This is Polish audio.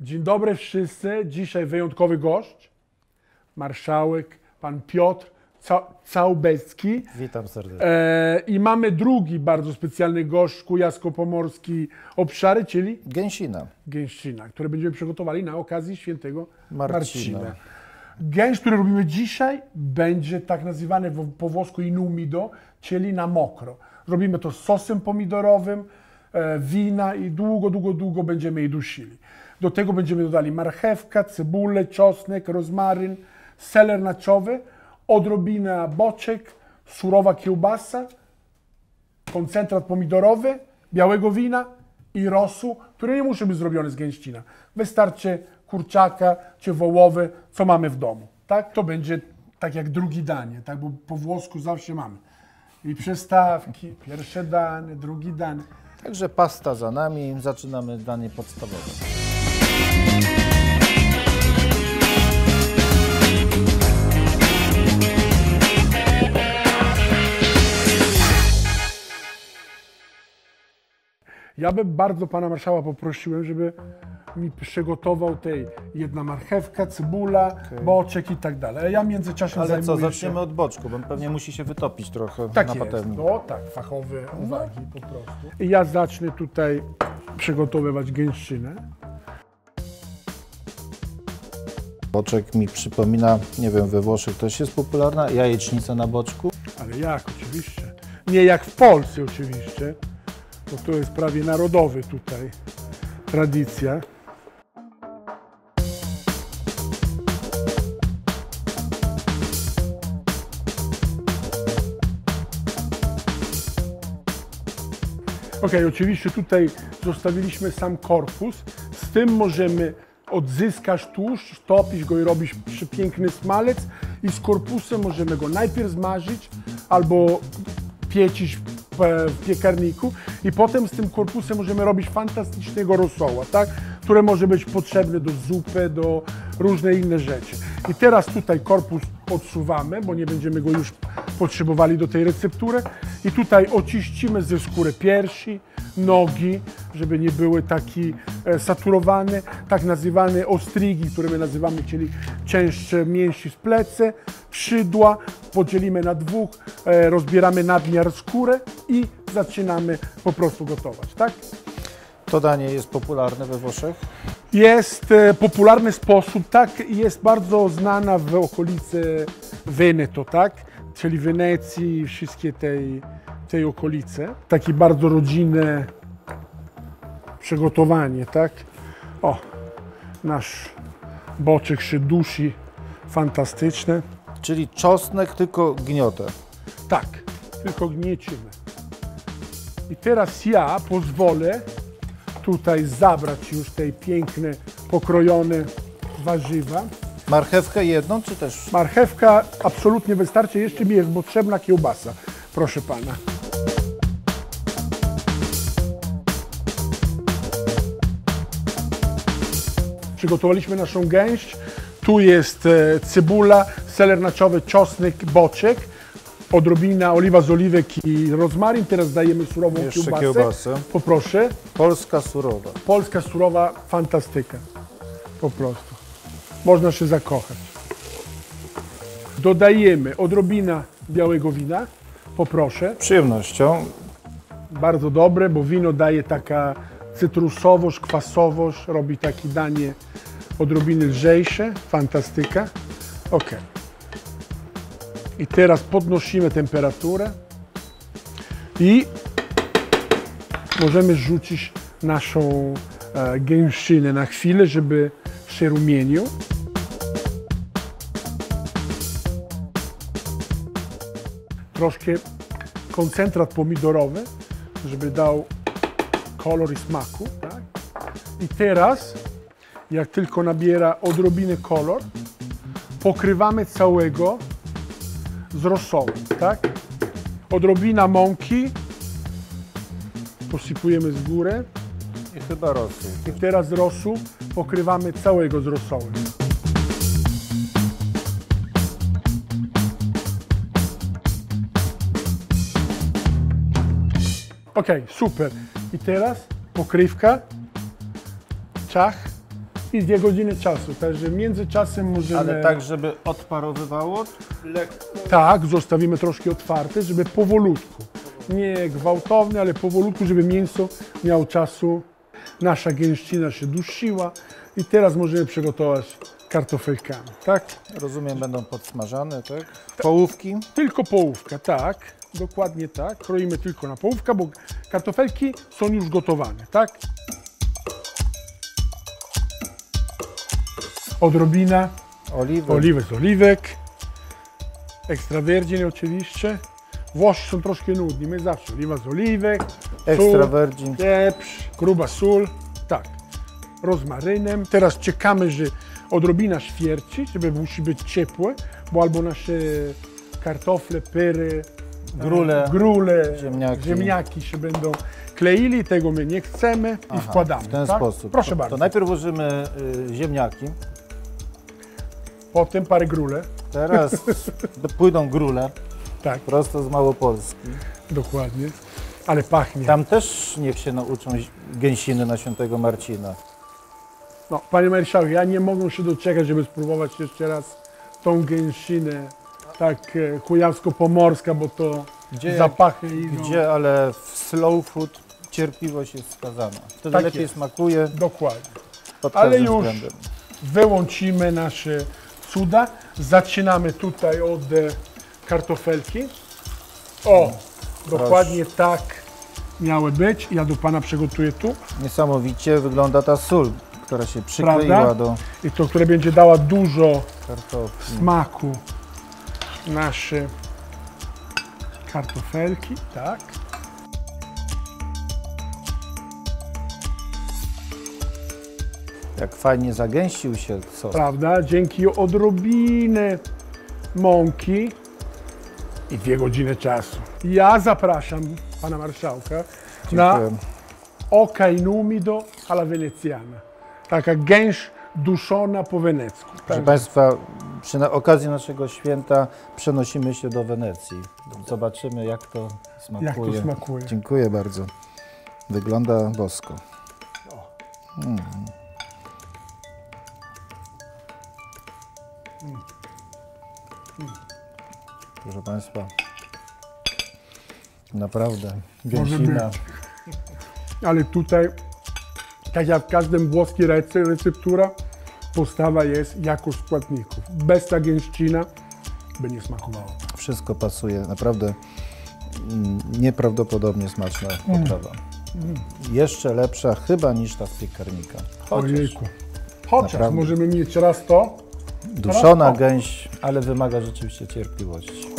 Dzień dobry wszyscy. Dzisiaj wyjątkowy gość, marszałek, pan Piotr Całbecki. Witam serdecznie. I mamy drugi bardzo specjalny gość, kujawsko-pomorski obszary, czyli Gęścina, które będziemy przygotowali na okazji świętego Marcina. Gęś, który robimy dzisiaj, będzie tak nazywany po włosku in umido, czyli na mokro. Robimy to z sosem pomidorowym, wina i długo będziemy je dusili. Do tego będziemy dodali marchewkę, cebulę, czosnek, rozmaryn, seler naczowy, odrobinę boczek, surowa kiełbasa, koncentrat pomidorowy, białego wina i rosół, który nie musi być zrobiony z gęścina. Wystarczy kurczaka czy wołowy, co mamy w domu. Tak? To będzie tak jak drugie danie, tak? Bo po włosku zawsze mamy. I przystawki, pierwsze danie, drugie danie. Także pasta za nami, zaczynamy danie podstawowe. Ja bym bardzo pana marszała poprosiłem, żeby mi przygotował jedna marchewka, cebula, boczek i tak dalej. A ja w międzyczasie Ale co, zajmuję zaczniemy od boczku, bo pewnie musi się wytopić trochę tak na jest. patelni. No tak, fachowe uwagi po prostu. I ja zacznę tutaj przygotowywać gęszczynę. Boczek mi przypomina, nie wiem, we Włoszech też jest popularna, jajecznica na boczku. Ale jak, oczywiście. Nie jak w Polsce oczywiście, bo to jest prawie narodowy tutaj tradycja. Okej, oczywiście tutaj zostawiliśmy sam korpus, z tym możemy odzyskać tłuszcz, topić go i robić przepiękny smalec i z korpusem możemy go najpierw zmarzyć albo piecić w piekarniku i potem z tym korpusem możemy robić fantastycznego rosoła, tak? Które może być potrzebne do zupy, do różne inne rzeczy. I teraz tutaj korpus odsuwamy, bo nie będziemy go już potrzebowali do tej receptury. I tutaj oczyścimy ze skóry piersi, nogi, żeby nie były takie saturowane, tak nazywane ostrygi, które my nazywamy, czyli cięższe mięśnie z plecy, skrzydła, podzielimy na dwóch, rozbieramy nadmiar skóry i zaczynamy po prostu gotować, tak? To danie jest popularne we Włoszech? Jest popularny sposób, tak, jest bardzo znana w okolicy Veneto, tak, czyli Wenecji i wszystkie tej okolice. Takie bardzo rodzinne przygotowanie, tak. O, nasz boczek się dusi, fantastyczne. Czyli czosnek, tylko gniotę. Tak, tylko gniecimy. I teraz ja pozwolę tutaj zabrać już te piękne, pokrojone warzywa. Marchewkę jedną, czy też? Marchewka absolutnie wystarczy, jeszcze mi jest potrzebna kiełbasa, proszę pana. Przygotowaliśmy naszą gęś. Tu jest cebula, seler naczowy, czosnek, boczek, odrobina oliwa z oliwek i rozmaryn. Teraz dajemy surową kiełbasę. Poproszę. Polska surowa. Polska surowa, fantastyka. Po prostu. Można się zakochać. Dodajemy odrobina białego wina. Poproszę. Z przyjemnością. Bardzo dobre, bo wino daje taka cytrusowość, kwasowość, robi takie danie odrobiny lżejsze. Fantastyka. Ok. I teraz podnosimy temperaturę i możemy rzucić naszą gęszczynę na chwilę, żeby się rumienił. Troszkę koncentrat pomidorowy, żeby dał kolor i smaku. Tak? I teraz, jak tylko nabiera odrobinę kolor, pokrywamy całego z rosołem, tak? Odrobina mąki, posypujemy z góry. I chyba rosół. I teraz rosół pokrywamy całego z rosołem. Ok, super. I teraz pokrywka, ciach i 2 godziny czasu. Także w międzyczasem możemy... Ale tak, żeby odparowywało lekko? Tak, zostawimy troszkę otwarte, żeby powolutku. Nie gwałtownie, ale powolutku, żeby mięso miało czasu. Nasza gęścina się dusiła i teraz możemy przygotować kartofelkami, tak? Rozumiem, będą podsmażane, tak? Połówki? Tylko połówka, tak. Dokładnie tak. Kroimy tylko na połówkę, bo kartofelki są już gotowane, tak? Odrobina oliwy z oliwek. Extra virgin oczywiście. Włosi są troszkę nudni, my zawsze oliwa z oliwek. Extra virgin. Pieprz, gruba sól, tak. Rozmarynem. Teraz czekamy, że odrobina świerci, żeby musi być ciepłe, bo albo nasze kartofle, pyry, grule, ziemniaki się będą kleili, tego my nie chcemy i wkładamy. W ten tak? sposób. Proszę bardzo. To najpierw włożymy ziemniaki. Potem parę grule. Teraz pójdą grule. Tak. Prosto z Małopolski. Dokładnie. Ale pachnie. Tam też niech się nauczą gęsiny na Świętego Marcina. No, panie marszałku, ja nie mogę się doczekać, żeby spróbować jeszcze raz tą gęsinę, tak kujawsko-pomorska, bo to zapachy idą. Gdzie, ale w slow food cierpliwość jest wskazana. Wtedy Tak lepiej jest. smakuje. Dokładnie. Pod Ale każdym już względem. wyłączymy nasze cuda. Zaczynamy tutaj od kartofelki. O, dokładnie tak miały być. Ja do pana przygotuję tu. Niesamowicie wygląda ta sól, która się przykleiła, prawda? do I to, które będzie dała dużo kartofli. smaku nasze kartofelki, tak. Jak fajnie zagęścił się sos. Prawda? Dzięki odrobinę mąki i 2 godziny czasu. Ja zapraszam pana marszałka na oca in umido alla veneziana. Taka gęś duszona po wenecku. Proszę Państwa, przy okazji naszego święta przenosimy się do Wenecji. Zobaczymy, jak to smakuje. Jak to smakuje. Dziękuję bardzo. Wygląda bosko. Proszę Państwa, naprawdę gęsina. Ale tutaj, tak jak w każdym włoskim receptura, postawa jest jakość składników. Bez ta gęścina by nie smakowało. Wszystko pasuje, naprawdę nieprawdopodobnie smaczna potrawa. Jeszcze lepsza chyba niż ta z piekarnika. Chociaż możemy mieć raz to, duszona gęś, ale wymaga rzeczywiście cierpliwości.